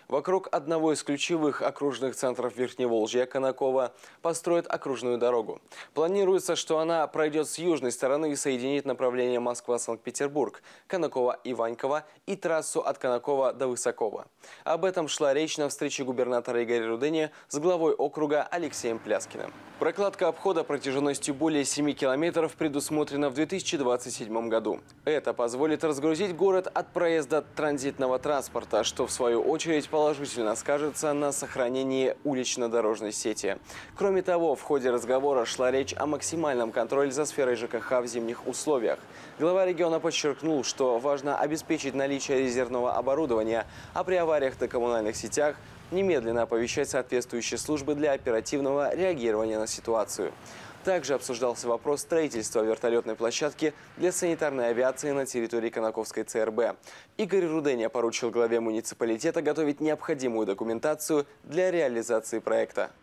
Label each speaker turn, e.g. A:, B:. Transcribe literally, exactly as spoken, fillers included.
A: Вокруг одного из ключевых окружных центров Верхневолжья, Конаково, построят окружную дорогу. Планируется, что она пройдет с южной стороны и соединит направление Москва-Санкт-Петербург, Конаково-Иваньково и трассу от Конакова до Высокова. Об этом шла речь на встрече губернатора Игоря Рудыни с главой округа Алексеем Пляскиным. Прокладка обхода протяженностью более семи километров предусмотрена в две тысячи двадцать седьмом году. Это позволит разгрузить город от проезда транзитного транспорта, что в свою очередь положительно скажется на сохранении улично-дорожной сети. Кроме того, в ходе разговора шла речь о максимальном контроле за сферой ЖКХ в зимних условиях. Глава региона подчеркнул, что важно обеспечить наличие резервного оборудования, а при авариях на коммунальных сетях немедленно оповещать соответствующие службы для оперативного реагирования на ситуацию. Также обсуждался вопрос строительства вертолетной площадки для санитарной авиации на территории Конаковской ЦРБ. Игорь Рудыня поручил главе муниципалитета готовить необходимую документацию для реализации проекта.